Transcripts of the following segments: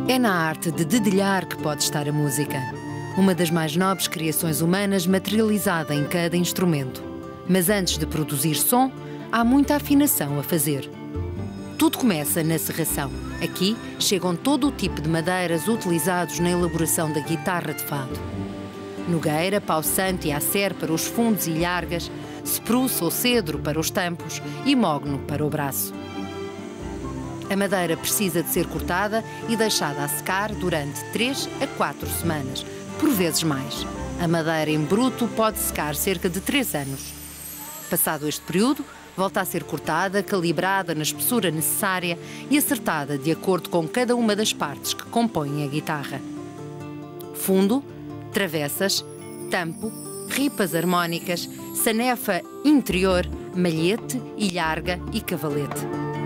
É na arte de dedilhar que pode estar a música. Uma das mais nobres criações humanas materializada em cada instrumento. Mas antes de produzir som, há muita afinação a fazer. Tudo começa na serração. Aqui chegam todo o tipo de madeiras utilizados na elaboração da guitarra de fado. Nogueira, pau-santo e acer para os fundos e lhargas, spruce ou cedro para os tampos e mogno para o braço. A madeira precisa de ser cortada e deixada a secar durante 3 a 4 semanas, por vezes mais. A madeira em bruto pode secar cerca de 3 anos. Passado este período, volta a ser cortada, calibrada na espessura necessária e acertada de acordo com cada uma das partes que compõem a guitarra. Fundo, travessas, tampo, ripas harmónicas, sanefa interior, malhete, ilharga e cavalete.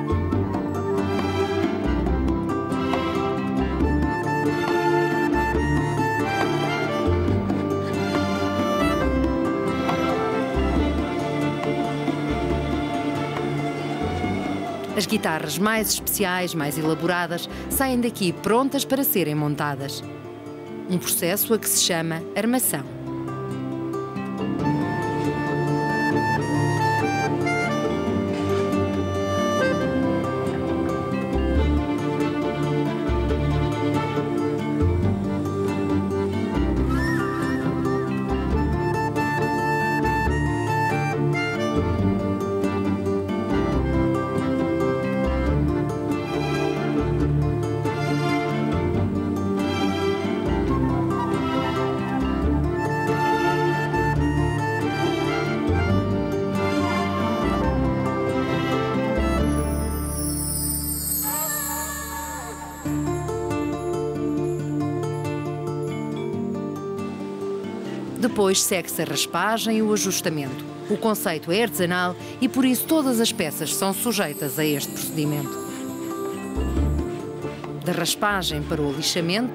As guitarras mais especiais, mais elaboradas, saem daqui prontas para serem montadas. Um processo a que se chama armação. Depois segue-se a raspagem e o ajustamento. O conceito é artesanal e por isso todas as peças são sujeitas a este procedimento. Da raspagem para o lixamento,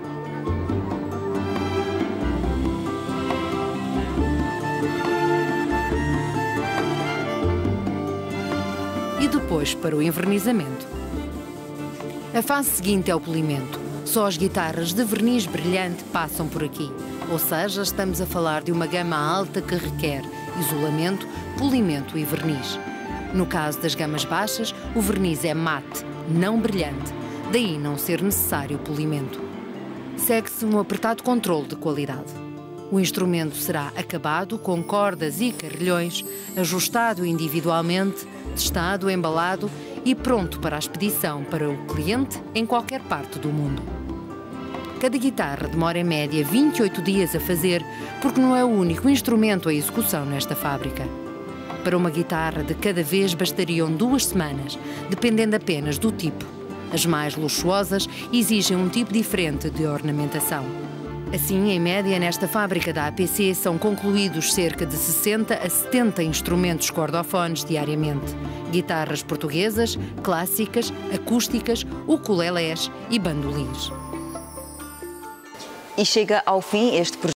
e depois para o envernizamento. A fase seguinte é o polimento. Só as guitarras de verniz brilhante passam por aqui. Ou seja, estamos a falar de uma gama alta que requer isolamento, polimento e verniz. No caso das gamas baixas, o verniz é mate, não brilhante, daí não ser necessário polimento. Segue-se um apertado controle de qualidade. O instrumento será acabado com cordas e carrilhões, ajustado individualmente, testado, embalado e pronto para a expedição para o cliente em qualquer parte do mundo. Cada guitarra demora em média 28 dias a fazer, porque não é o único instrumento em execução nesta fábrica. Para uma guitarra de cada vez bastariam 2 semanas, dependendo apenas do tipo. As mais luxuosas exigem um tipo diferente de ornamentação. Assim, em média, nesta fábrica da APC são concluídos cerca de 60 a 70 instrumentos cordofones diariamente. Guitarras portuguesas, clássicas, acústicas, ukulelés e bandolins. E chega ao fim este projeto.